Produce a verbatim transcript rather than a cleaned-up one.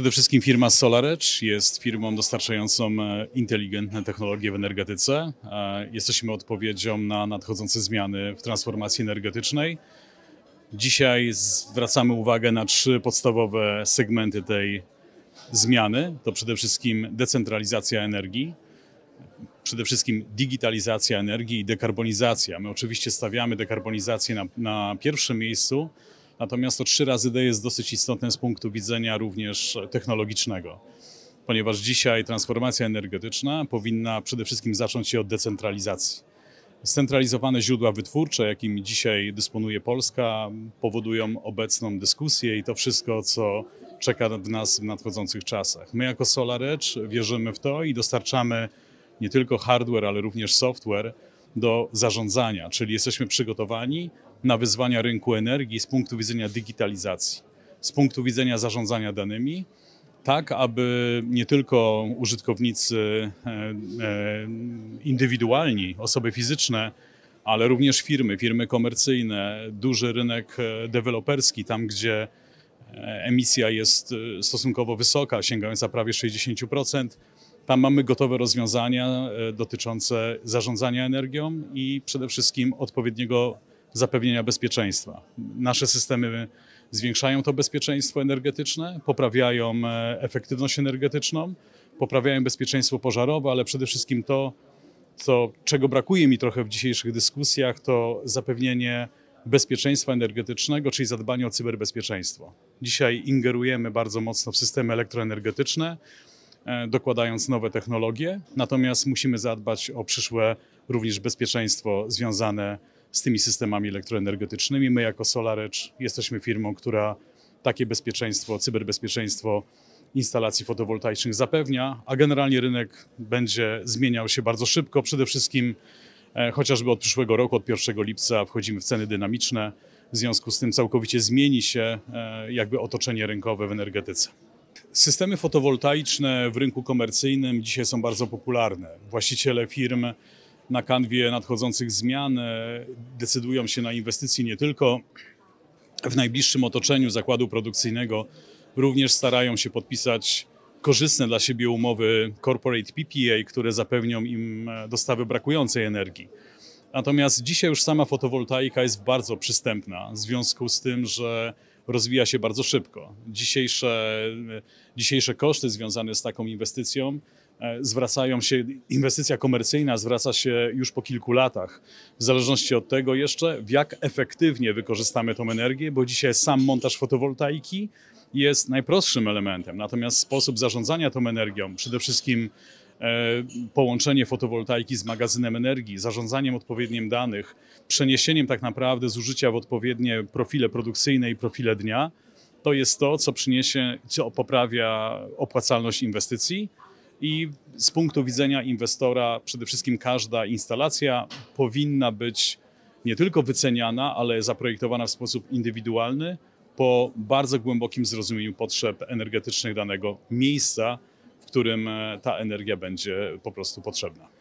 Przede wszystkim firma SolarEdge jest firmą dostarczającą inteligentne technologie w energetyce. Jesteśmy odpowiedzią na nadchodzące zmiany w transformacji energetycznej. Dzisiaj zwracamy uwagę na trzy podstawowe segmenty tej zmiany. To przede wszystkim decentralizacja energii, przede wszystkim digitalizacja energii i dekarbonizacja. My oczywiście stawiamy dekarbonizację na, na pierwszym miejscu, natomiast to trzy razy D jest dosyć istotne z punktu widzenia również technologicznego, ponieważ dzisiaj transformacja energetyczna powinna przede wszystkim zacząć się od decentralizacji. Scentralizowane źródła wytwórcze, jakimi dzisiaj dysponuje Polska, powodują obecną dyskusję i to wszystko, co czeka w nas w nadchodzących czasach. My jako SolarEdge wierzymy w to i dostarczamy nie tylko hardware, ale również software do zarządzania, czyli jesteśmy przygotowani na wyzwania rynku energii z punktu widzenia digitalizacji, z punktu widzenia zarządzania danymi, tak aby nie tylko użytkownicy indywidualni, osoby fizyczne, ale również firmy, firmy komercyjne, duży rynek deweloperski, tam gdzie emisja jest stosunkowo wysoka, sięgająca prawie sześćdziesiąt procent. Tam mamy gotowe rozwiązania dotyczące zarządzania energią i przede wszystkim odpowiedniego zapewnienia bezpieczeństwa. Nasze systemy zwiększają to bezpieczeństwo energetyczne, poprawiają efektywność energetyczną, poprawiają bezpieczeństwo pożarowe, ale przede wszystkim to, co, czego brakuje mi trochę w dzisiejszych dyskusjach, to zapewnienie bezpieczeństwa energetycznego, czyli zadbanie o cyberbezpieczeństwo. Dzisiaj ingerujemy bardzo mocno w systemy elektroenergetyczne, dokładając nowe technologie, natomiast musimy zadbać o przyszłe również bezpieczeństwo związane z tymi systemami elektroenergetycznymi. My jako SolarEdge jesteśmy firmą, która takie bezpieczeństwo, cyberbezpieczeństwo instalacji fotowoltaicznych zapewnia, a generalnie rynek będzie zmieniał się bardzo szybko. Przede wszystkim e, chociażby od przyszłego roku, od pierwszego lipca wchodzimy w ceny dynamiczne. W związku z tym całkowicie zmieni się e, jakby otoczenie rynkowe w energetyce. Systemy fotowoltaiczne w rynku komercyjnym dzisiaj są bardzo popularne. Właściciele firm na kanwie nadchodzących zmian decydują się na inwestycje nie tylko w najbliższym otoczeniu zakładu produkcyjnego, również starają się podpisać korzystne dla siebie umowy corporate P P A, które zapewnią im dostawy brakującej energii. Natomiast dzisiaj już sama fotowoltaika jest bardzo przystępna w związku z tym, że rozwija się bardzo szybko. Dzisiejsze, dzisiejsze koszty związane z taką inwestycją zwracają się, inwestycja komercyjna zwraca się już po kilku latach, w zależności od tego jeszcze, w jak efektywnie wykorzystamy tą energię, bo dzisiaj sam montaż fotowoltaiki jest najprostszym elementem, natomiast sposób zarządzania tą energią, przede wszystkim połączenie fotowoltaiki z magazynem energii, zarządzaniem odpowiednim danych, przeniesieniem tak naprawdę zużycia w odpowiednie profile produkcyjne i profile dnia, to jest to, co przyniesie, co poprawia opłacalność inwestycji i z punktu widzenia inwestora przede wszystkim każda instalacja powinna być nie tylko wyceniana, ale zaprojektowana w sposób indywidualny po bardzo głębokim zrozumieniu potrzeb energetycznych danego miejsca, w którym ta energia będzie po prostu potrzebna.